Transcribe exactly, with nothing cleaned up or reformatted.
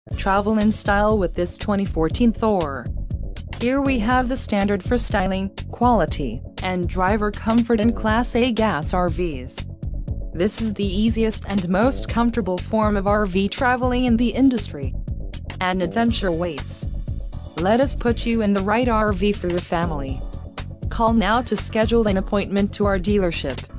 Travel in style with this twenty fourteen Thor. Here we have the standard for styling, quality, and driver comfort in Class A gas R Vs. This is the easiest and most comfortable form of R V traveling in the industry. An adventure waits. Let us put you in the right R V for your family. Call now to schedule an appointment to our dealership.